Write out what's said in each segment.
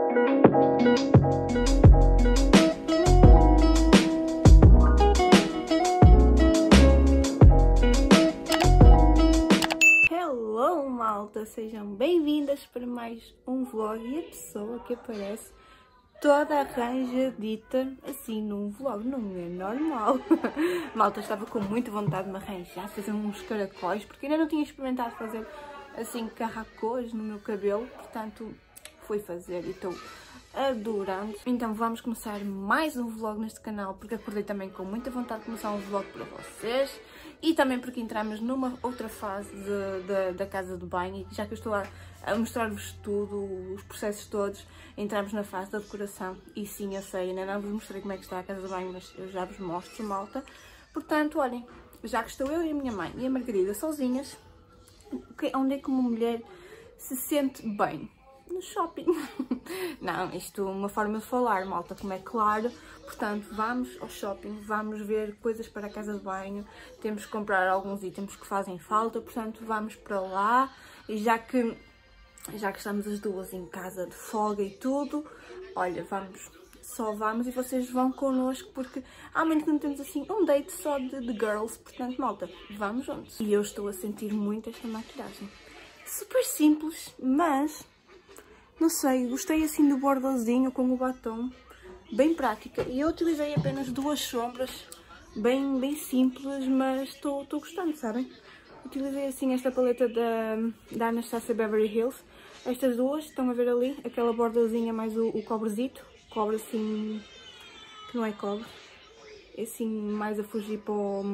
Hello malta, sejam bem-vindas para mais um vlog e a pessoa que aparece toda arranjadita assim num vlog não é normal. Malta, estava com muita vontade de me arranjar, fazer uns caracóis, porque ainda não tinha experimentado fazer assim carracôs no meu cabelo, portanto fui fazer e estou adorando. Então vamos começar mais um vlog neste canal, porque acordei também com muita vontade de começar um vlog para vocês e também porque entramos numa outra fase da casa de banho, já que eu estou a mostrar-vos tudo, os processos todos, entramos na fase da decoração e sim, eu sei, ainda não vos mostrei como é que está a casa de banho, mas eu já vos mostro, malta. Portanto, olhem, já que estou eu e a minha mãe e a Margarida sozinhas, onde é que uma mulher se sente bem? No shopping. Não, isto é uma forma de falar, malta, como é claro. Portanto, vamos ao shopping, vamos ver coisas para a casa de banho, temos que comprar alguns itens que fazem falta, portanto vamos para lá. E já que estamos as duas em casa de folga e tudo, olha, só vamos e vocês vão connosco, porque há muito que não temos assim um date só de girls, portanto malta, vamos juntos. E eu estou a sentir muito esta maquilhagem, super simples, mas não sei, gostei assim do bordozinho com o batom, bem prática. E eu utilizei apenas duas sombras, bem simples, mas estou gostando, sabem? Utilizei assim esta paleta da Anastasia Beverly Hills. Estas duas, estão a ver ali? Aquela bordazinha mais o cobrezito. Cobre assim, que não é cobre. É assim mais a fugir para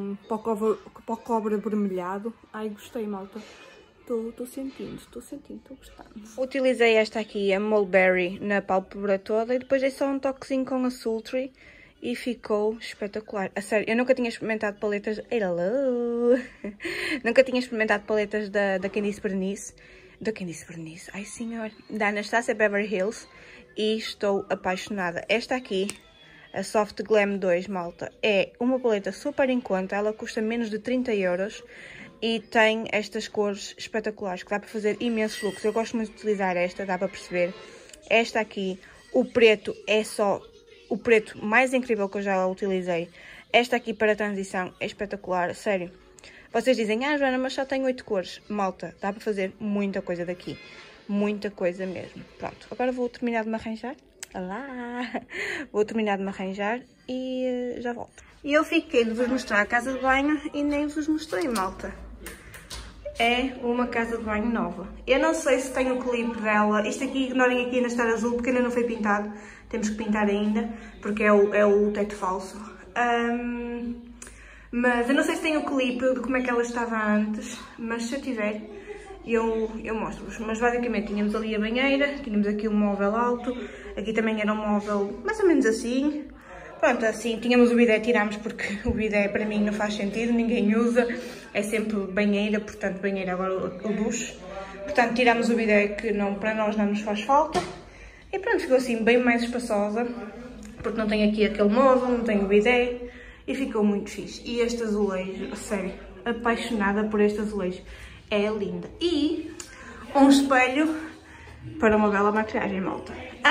o cobre avermelhado. Ai, gostei, malta. Estou sentindo, estou gostando. Utilizei esta aqui, a Mulberry, na pálpebra toda e depois dei só um toquezinho com a Sultry e ficou espetacular. A sério, eu nunca tinha experimentado paletas... Hello! Nunca tinha experimentado paletas da Candice Berenice. Da Candice Berenice, ai senhor! Da Anastasia Beverly Hills e estou apaixonada. Esta aqui, a Soft Glam 2, malta, é uma paleta super em conta, ela custa menos de 30 euros. E tem estas cores espetaculares, que dá para fazer imensos looks. Eu gosto muito de utilizar esta, dá para perceber. Esta aqui, o preto é só o preto mais incrível que eu já utilizei. Esta aqui para transição é espetacular, sério. Vocês dizem, ah Joana, mas só tem 8 cores. Malta, dá para fazer muita coisa daqui. Muita coisa mesmo. Pronto, agora vou terminar de me arranjar. Olá! Vou terminar de me arranjar e já volto. E eu fiquei de vos mostrar a casa de banho e nem vos mostrei, malta. É uma casa de banho nova. Eu não sei se tem o clipe dela. Isto aqui, ignorem aqui ainda estar azul, porque ainda não foi pintado. Temos que pintar ainda, porque é o teto falso. Mas eu não sei se tem o clipe de como é que ela estava antes. Mas se eu tiver, eu mostro-vos. Mas basicamente tínhamos ali a banheira, tínhamos aqui um móvel alto. Aqui também era um móvel mais ou menos assim. Pronto, assim, tínhamos o bidé, tirámos porque o bidé para mim não faz sentido, ninguém usa, é sempre banheira, portanto banheira agora o duche. Portanto tirámos o bidé que para nós não nos faz falta. E pronto, ficou assim bem mais espaçosa, porque não tem aqui aquele móvel, não tem o bidé e ficou muito fixe. E este azulejo, a sério, apaixonada por este azulejo, é linda. E um espelho para uma bela maquilhagem, malta.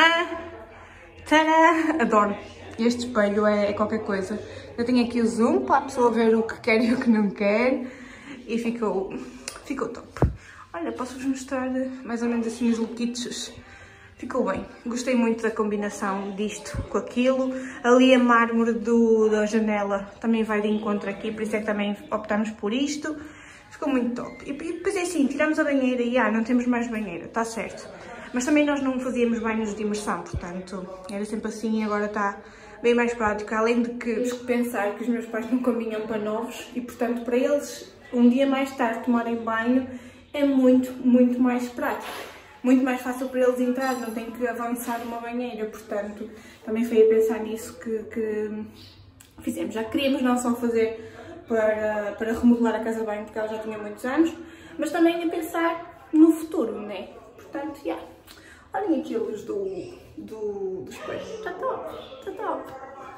Tadá! Adoro! Este espelho é qualquer coisa. Eu tenho aqui o zoom para a pessoa ver o que quer e o que não quer. E ficou top. Olha, posso-vos mostrar mais ou menos assim os lookitos. Ficou bem. Gostei muito da combinação disto com aquilo. Ali a mármore da janela também vai de encontro aqui, por isso é que também optámos por isto. Ficou muito top. E depois é assim, tiramos a banheira e não temos mais banheira, está certo. Mas também nós não fazíamos banhos de imersão, portanto, era sempre assim e agora está bem mais prático. Além de que temos que pensar que os meus pais nunca vinham para novos e, portanto, para eles, um dia mais tarde tomarem banho é muito mais prático. Muito mais fácil para eles entrar, não tem que avançar uma banheira, portanto, também foi a pensar nisso que fizemos. Já queríamos não só fazer para remodelar a casa de banho, porque ela já tinha muitos anos, mas também a pensar no futuro, né? Portanto, olhem aqui a luz do espelho. Está top, está top.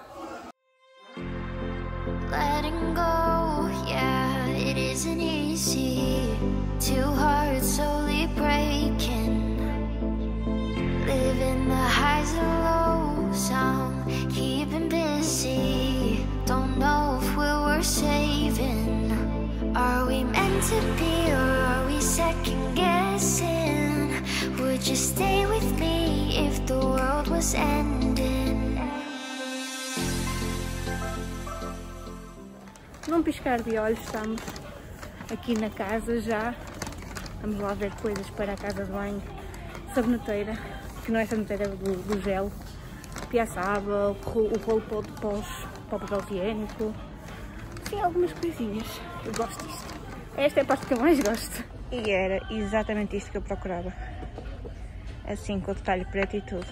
Letting go, yeah, it isn't easy. Two hearts slowly breaking. Living the high to be, or are we second guessing? Would you stay with me if the world was ending? Num piscar de olhos estamos aqui na casa já. Vamos lá ver coisas para a casa de banho. Saboneteira, que não é saboneteira do gel. Piaçaba, o rolo para o papel higiênico. Sim, algumas coisinhas. Eu gosto disto. Esta é a parte que eu mais gosto. E era exatamente isto que eu procurava. Assim, com o detalhe preto e tudo.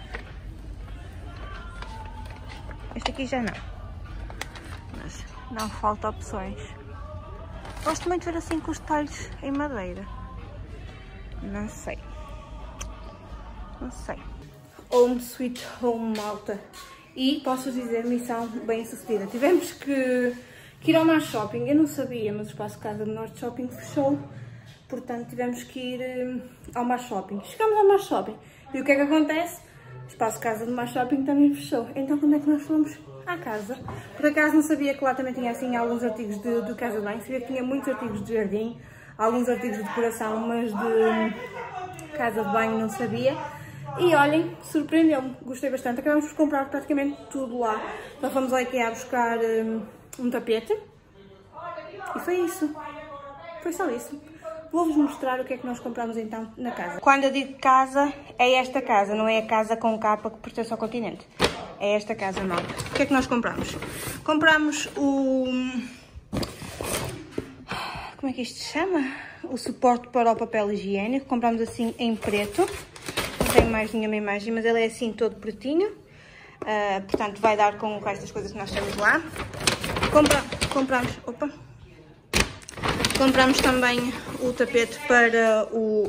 Este aqui já não. Mas não falta opções. Gosto muito de ver assim com os detalhes em madeira. Não sei. Não sei. Home Sweet Home, malta. E posso dizer, missão bem sucedida. Tivemos que ir ao Mar Shopping. Eu não sabia, mas o espaço Casa do Norte Shopping fechou. Portanto, tivemos que ir ao Mar Shopping. Chegamos ao Mar Shopping. E o que é que acontece? O espaço Casa do Mar Shopping também fechou. Então, quando é que nós fomos? À casa. Por acaso não sabia que lá também tinha assim alguns artigos de casa de banho. Sabia que tinha muitos artigos de jardim, alguns artigos de decoração, mas de casa de banho não sabia. E olhem, surpreendeu-me, gostei bastante. Acabamos por comprar praticamente tudo lá. Então fomos ao IKEA buscar um tapete. E foi isso. Foi só isso. Vou-vos mostrar o que é que nós compramos então na casa. Quando eu digo casa, é esta casa, não é a casa com capa que pertence ao continente. É esta casa, malta. O que é que nós compramos? Compramos o... Como é que isto se chama? O suporte para o papel higiênico. Compramos assim em preto. Não tenho mais nenhuma imagem, mas ele é assim todo pretinho. Portanto, vai dar com estas coisas que nós temos lá. Compramos também o tapete para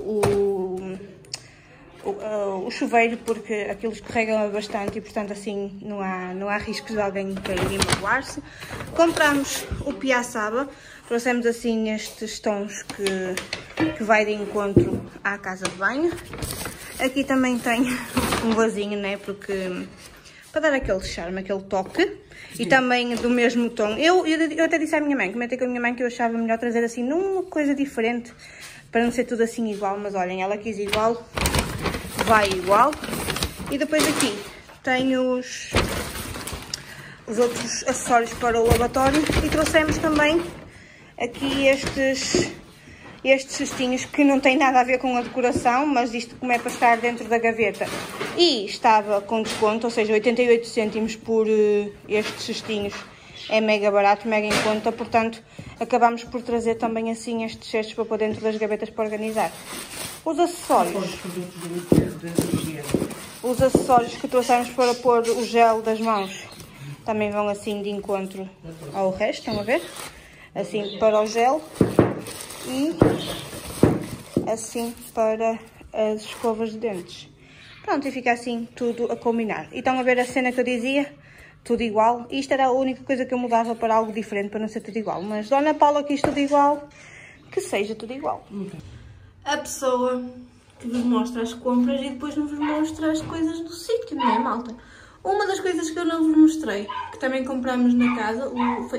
o chuveiro, porque aquilo escorrega bastante e, portanto, assim não há riscos de alguém cair e magoar-se. Compramos o piaçaba, trouxemos assim estes tons que vai de encontro à casa de banho. Aqui também tem um vasinho, né, porque para dar aquele charme, aquele toque. E também do mesmo tom. Eu até disse à minha mãe, comentei com a minha mãe que eu achava melhor trazer assim numa coisa diferente, para não ser tudo assim igual, mas olhem, ela quis igual, vai igual. E depois aqui tem os outros acessórios para o lavatório e trouxemos também aqui estes cestinhos que não têm nada a ver com a decoração, mas isto como é para estar dentro da gaveta. E estava com desconto, ou seja, 88 cêntimos por estes cestinhos. É mega barato, mega em conta, portanto acabamos por trazer também assim estes cestos para pôr dentro das gavetas para organizar. Os acessórios que trouxemos para pôr o gel das mãos também vão assim de encontro ao resto, estão a ver? Assim para o gel. E assim para as escovas de dentes. Pronto, e fica assim tudo a combinar. E estão a ver a cena que eu dizia? Tudo igual. Isto era a única coisa que eu mudava para algo diferente, para não ser tudo igual. Mas Dona Paula quis tudo igual, que seja tudo igual. A pessoa que vos mostra as compras e depois não vos mostra as coisas do sítio, não é, malta? Uma das coisas que eu não vos mostrei, que também compramos na casa, foi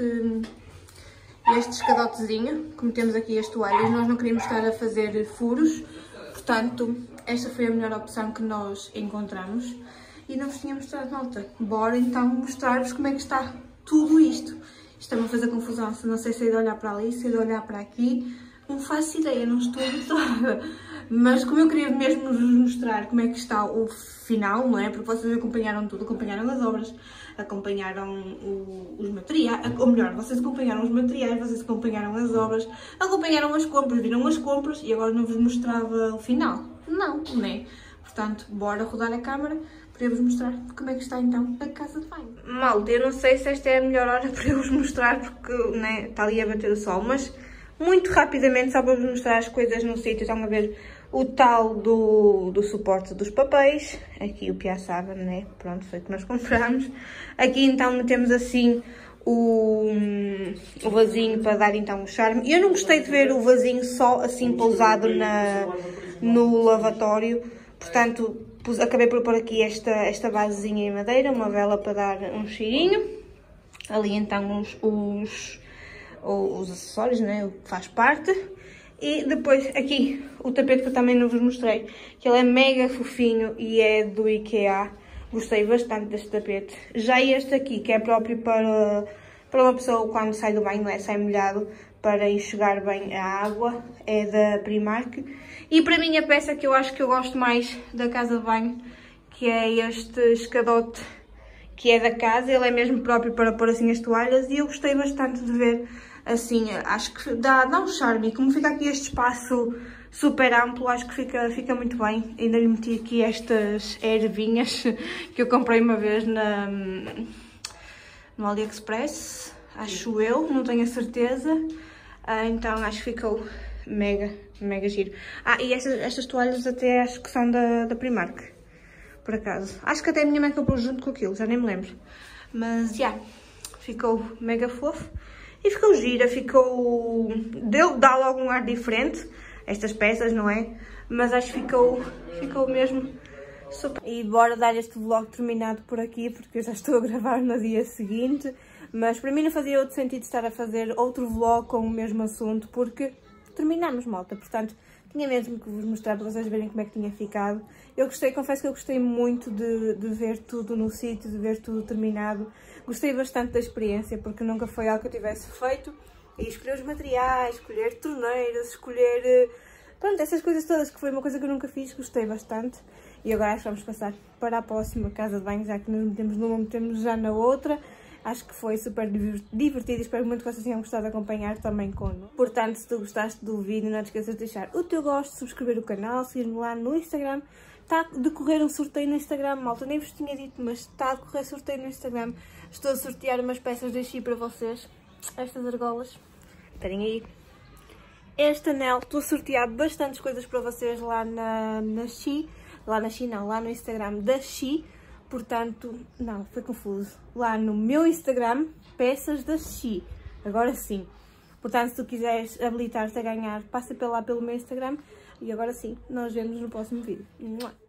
este escadotezinho, como temos aqui as toalhas. Nós não queríamos estar a fazer furos, portanto, esta foi a melhor opção que nós encontramos. E não vos tinha mostrado, malta. Bora então mostrar-vos como é que está tudo isto. Isto está-me a fazer confusão, se não sei se é de olhar para ali, se é de olhar para aqui. Não faço ideia, não estou habituada. Mas como eu queria mesmo vos mostrar como é que está o final, não é? Porque vocês acompanharam tudo, acompanharam as obras, acompanharam os materiais, ou melhor, vocês acompanharam os materiais, vocês acompanharam as obras, acompanharam as compras, viram as compras e agora não vos mostrava o final. Não, não é? Portanto, bora rodar a câmera para eu vos mostrar como é que está então a casa de banho. Malta, eu não sei se esta é a melhor hora para eu vos mostrar porque, né, está ali a bater o sol, mas muito rapidamente, só para vos mostrar as coisas no sítio. Estão a ver o tal do suporte dos papéis. Aqui o piaçaba, né? Pronto, foi o que nós compramos. Aqui então metemos assim o vasinho para dar então o charme. Eu não gostei de ver o vasinho só assim pousado no lavatório. Portanto, acabei por pôr aqui esta basezinha em madeira, uma vela para dar um cheirinho. Ali então os acessórios, né? O que faz parte. E depois aqui o tapete que eu também não vos mostrei, que ele é mega fofinho e é do IKEA. Gostei bastante deste tapete. Já este aqui, que é próprio para uma pessoa quando sai do banho, não é? Sai molhado, para enxugar bem a água, é da Primark. E para mim a peça que eu acho que eu gosto mais da casa de banho, que é este escadote, que é da casa. Ele é mesmo próprio para pôr assim as toalhas e eu gostei bastante de ver assim. Acho que dá um charme. Como fica aqui este espaço super amplo, acho que fica muito bem. Ainda lhe meti aqui estas ervinhas que eu comprei uma vez no AliExpress, acho eu, não tenho a certeza. Então acho que ficou mega giro. E estas toalhas até acho que são da Primark, por acaso. Acho que até a minha mãe comprou junto com aquilo, já nem me lembro. Mas já, ficou mega fofo. E ficou gira, dá logo um ar diferente, estas peças, não é? Mas acho que ficou mesmo super. E bora dar este vlog terminado por aqui, porque eu já estou a gravar no dia seguinte. Mas para mim não fazia outro sentido estar a fazer outro vlog com o mesmo assunto, porque terminamos, malta. Portanto, tinha mesmo que vos mostrar para vocês verem como é que tinha ficado. Eu gostei, confesso que eu gostei muito de ver tudo no sítio, de ver tudo terminado. Gostei bastante da experiência, porque nunca foi algo que eu tivesse feito. E escolher os materiais, escolher torneiras, escolher... Pronto, essas coisas todas, que foi uma coisa que eu nunca fiz, gostei bastante. E agora acho que vamos passar para a próxima casa de banho, já que nos metemos numa, metemos já na outra. Acho que foi super divertido e espero muito que vocês tenham gostado de acompanhar também connosco. Portanto, se tu gostaste do vídeo, não te esqueças de deixar o teu gosto, subscrever o canal, seguir-me lá no Instagram. Está a decorrer um sorteio no Instagram, malta, nem vos tinha dito, mas está a decorrer sorteio no Instagram. Estou a sortear umas peças de Chi para vocês, estas argolas. Esperem aí. Este anel, estou a sortear bastantes coisas para vocês lá na Chi. Lá na Chi não, lá no Instagram da Chi. Portanto, não, foi confuso. Lá no meu Instagram, peças da Chi. Agora sim. Portanto, se tu quiseres habilitar-te a ganhar, passa lá pelo meu Instagram. E agora sim, nós vemos no próximo vídeo.